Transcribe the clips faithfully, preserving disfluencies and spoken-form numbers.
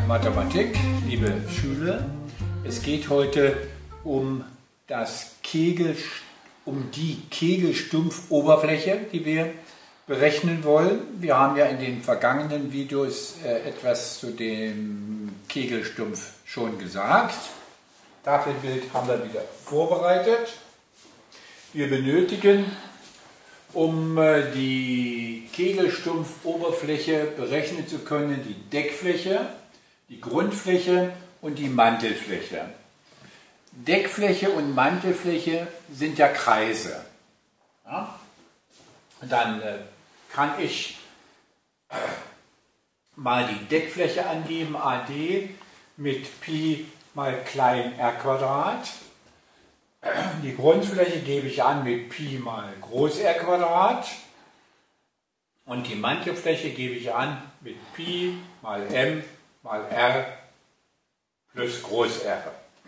Mathematik, liebe Schüler. Es geht heute um, das Kegel, um die Kegelstumpfoberfläche, die wir berechnen wollen. Wir haben ja in den vergangenen Videos äh, etwas zu dem Kegelstumpf schon gesagt. Tafelbild haben wir wieder vorbereitet. Wir benötigen, um äh, die Kegelstumpfoberfläche berechnen zu können, die Deckfläche, die Grundfläche und die Mantelfläche. Deckfläche und Mantelfläche sind ja Kreise. Ja? Und dann äh, kann ich äh, mal die Deckfläche angeben, A D, mit Pi mal klein r Quadrat. Die Grundfläche gebe ich an mit Pi mal groß R Quadrat. Und die Mantelfläche gebe ich an mit Pi mal m mal r plus groß R.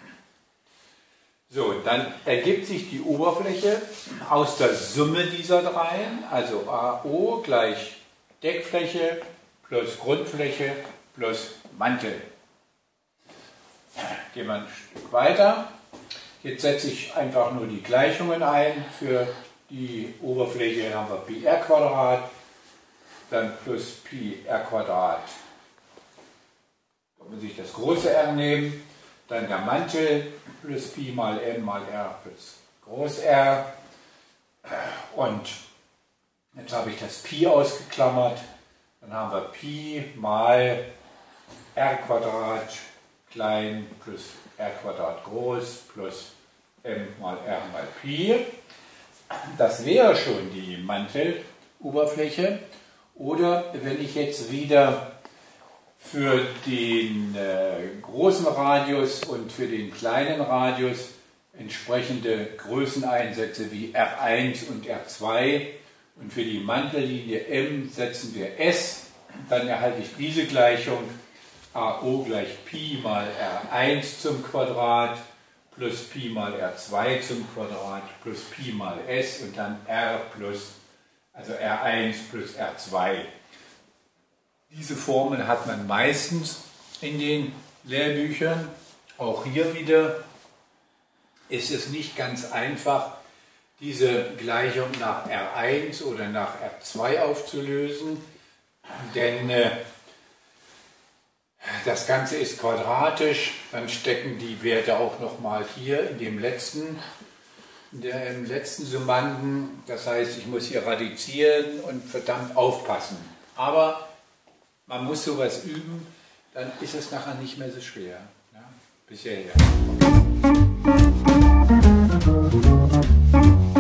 So, dann ergibt sich die Oberfläche aus der Summe dieser dreien, also A O gleich Deckfläche plus Grundfläche plus Mantel. Gehen wir ein Stück weiter. Jetzt setze ich einfach nur die Gleichungen ein. Für die Oberfläche haben wir Pi r Quadrat, dann plus Pi r Quadrat. Kann man sich das große R nehmen. Dann der Mantel plus Pi mal m mal r plus groß R. Und jetzt habe ich das Pi ausgeklammert. Dann haben wir Pi mal r Quadrat klein plus r Quadrat groß plus m mal r mal Pi. Das wäre schon die Manteloberfläche. Oder wenn ich jetzt wieder für den äh, großen Radius und für den kleinen Radius entsprechende Größen einsetze wie r eins und r zwei und für die Mantellinie m setzen wir S, dann erhalte ich diese Gleichung A O gleich Pi mal r eins zum Quadrat plus Pi mal r zwei zum Quadrat plus Pi mal S und dann r plus, also r eins plus r zwei. Diese Formel hat man meistens in den Lehrbüchern. Auch hier wieder ist es nicht ganz einfach, diese Gleichung nach r eins oder nach r zwei aufzulösen, denn äh, das Ganze ist quadratisch, dann stecken die Werte auch nochmal hier in dem letzten, in der, im letzten Summanden. Das heißt, ich muss hier radizieren und verdammt aufpassen. Aber man muss sowas üben, dann ist es nachher nicht mehr so schwer. Ja? Bis hierher.